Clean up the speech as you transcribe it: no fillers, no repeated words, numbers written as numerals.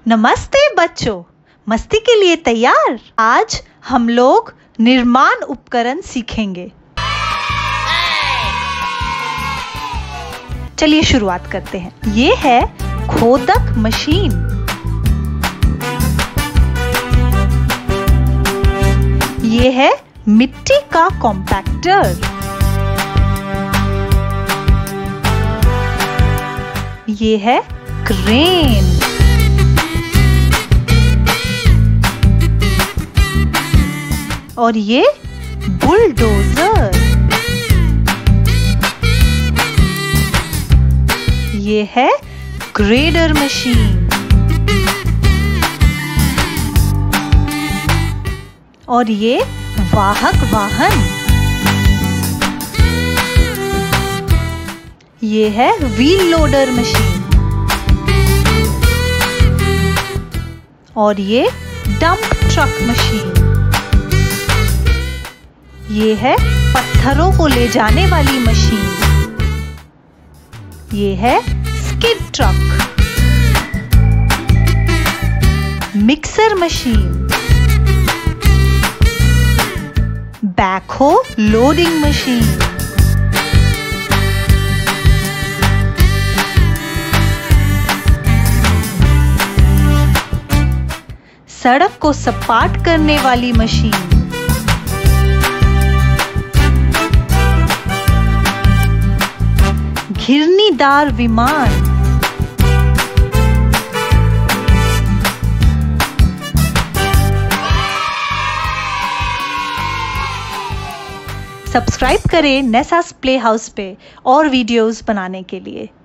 नमस्ते बच्चों, मस्ती के लिए तैयार? आज हम लोग निर्माण उपकरण सीखेंगे। चलिए शुरुआत करते हैं। ये है खोदक मशीन। ये है मिट्टी का कॉम्पैक्टर। ये है क्रेन। और ये बुलडोजर। ये है ग्रेडर मशीन। और ये वाहक वाहन। ये है व्हील लोडर मशीन। और ये डंप ट्रक मशीन। ये है पत्थरों को ले जाने वाली मशीन। ये है skid truck. Mixer machine. Backhoe loading machine. सड़क को सपाट करने वाली मशीन। घिरनीदार विमान। सब्सक्राइब करें नेसास प्ले हाउस पे और वीडियोस बनाने के लिए।